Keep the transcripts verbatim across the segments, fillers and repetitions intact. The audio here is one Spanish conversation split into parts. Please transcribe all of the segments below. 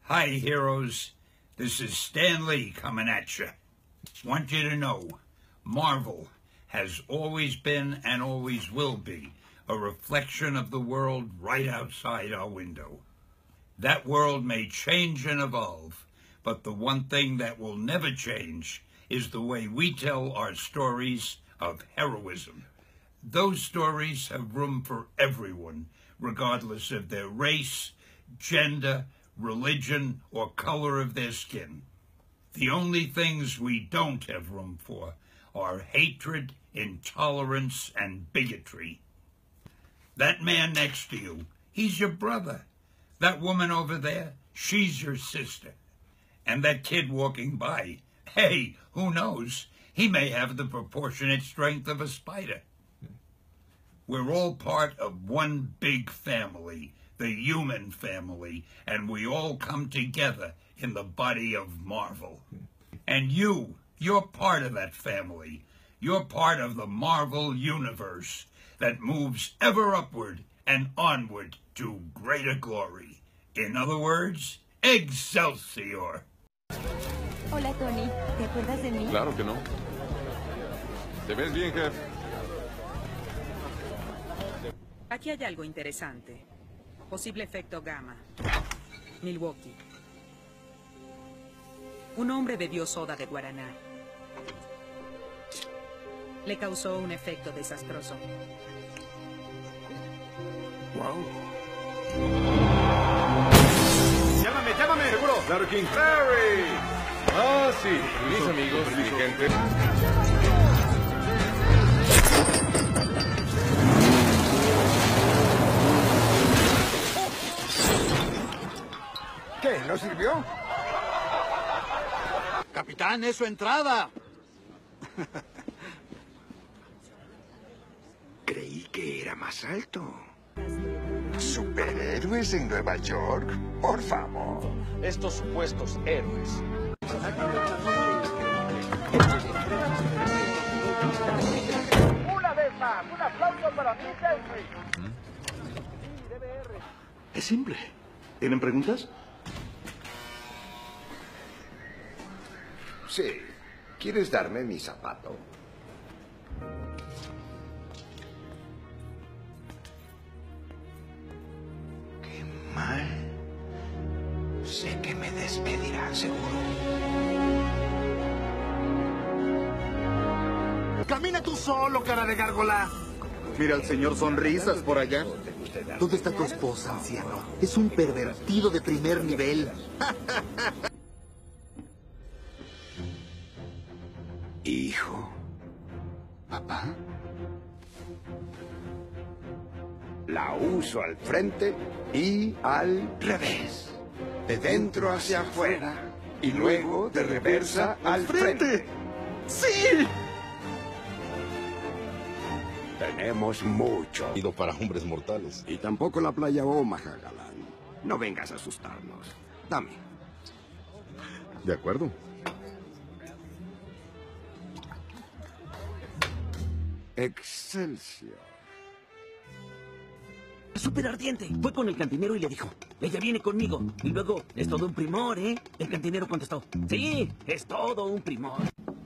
Hi, heroes. This is Stan Lee coming at you. Want you to know, Marvel has always been and always will be a reflection of the world right outside our window. That world may change and evolve, but the one thing that will never change is the way we tell our stories of heroism. Those stories have room for everyone, regardless of their race, gender, religion, or color of their skin. The only things we don't have room for are hatred, intolerance, and bigotry. That man next to you, he's your brother. That woman over there, she's your sister. And that kid walking by, hey, who knows? He may have the proportionate strength of a spider. We're all part of one big family, the human family, and we all come together in the body of Marvel. And you, you're part of that family. You're part of the Marvel universe that moves ever upward and onward to greater glory. In other words, Excelsior. Hola, Tony. ¿Te acuerdas de mí? Claro que no. ¿Te ves bien, Jeff? Aquí hay algo interesante. Posible efecto gamma. Milwaukee. Un hombre bebió soda de guaraná. Le causó un efecto desastroso. Wow. Llámame, llámame, seguro. Claro, King. Larry. Ah, sí. Mis amigos, dirigentes. ¿Qué? ¿No sirvió? Capitán, es su entrada. Creí que era más alto. ¿Superhéroes en Nueva York? Por favor. Estos supuestos héroes. Una vez más, un aplauso para Nick Henry. Es simple. ¿Tienen preguntas? Sí. ¿Quieres darme mi zapato? Qué mal. Sé que me despedirán, seguro. Camina tú solo, cara de gárgola. Mira al señor Sonrisas por allá. ¿Dónde está tu esposa, anciano? Es un pervertido de primer nivel. Hijo. Papá. La uso al frente y al revés. De dentro hacia afuera. Y luego de reversa al frente. ¡Sí! Tenemos mucho. Ido para hombres mortales. Y tampoco la playa Omaha, galán. No vengas a asustarnos. Dame. De acuerdo. Excelsior. Súper ardiente. Fue con el cantinero y le dijo, ella viene conmigo. Y luego, es todo un primor, ¿eh? El cantinero contestó, sí, es todo un primor.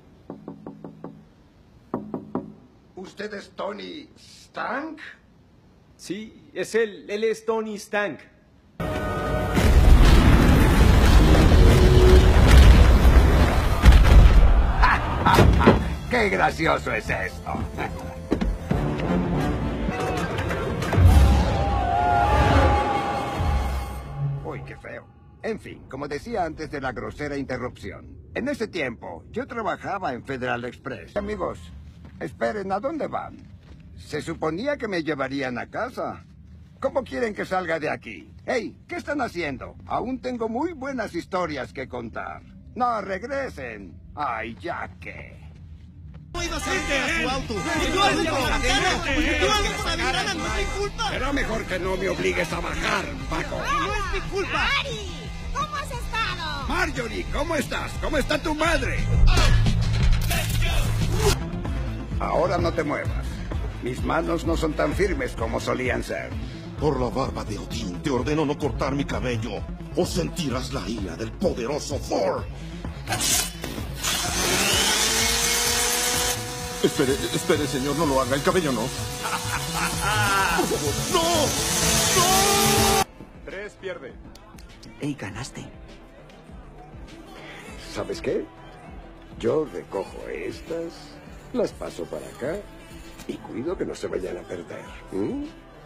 ¿Usted es Tony Stank? Sí, es él. Él es Tony Stank. ¡Qué gracioso es esto! Uy, qué feo. En fin, como decía antes de la grosera interrupción, en ese tiempo yo trabajaba en Federal Express. Amigos, esperen, ¿a dónde van? Se suponía que me llevarían a casa. ¿Cómo quieren que salga de aquí? ¡Hey! ¿Qué están haciendo? Aún tengo muy buenas historias que contar. No, regresen. ¡Ay, ya que! Será mejor que no me obligues a bajar, Paco. ¡No es mi culpa! ¡Ari! ¿Cómo has estado? Marjorie, ¿cómo estás? ¿Cómo está tu madre? Ahora no te muevas. Mis manos no son tan firmes como solían ser. Por la barba de Odín, te ordeno no cortar mi cabello, o sentirás la ira del poderoso Thor. Espere, espere, señor, no lo haga. El cabello no. ¡No! ¡No! Tres pierde. Ey, ganaste. ¿Sabes qué? Yo recojo estas, las paso para acá y cuido que no se vayan a perder. ¿Mm?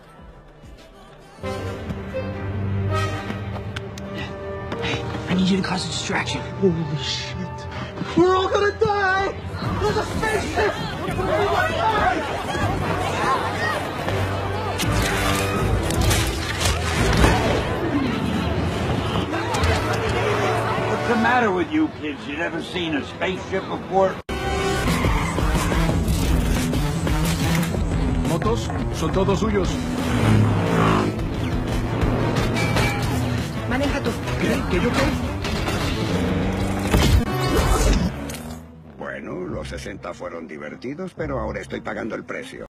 Hey, I need you to cause a distraction. Holy shit. We're all gonna die! There's a spaceship! What's the matter with you kids? You never seen a spaceship before? Motos son todos suyos. Maneja tú. ¿Qué? ¿Que yo qué? Bueno, los sesenta fueron divertidos, pero ahora estoy pagando el precio.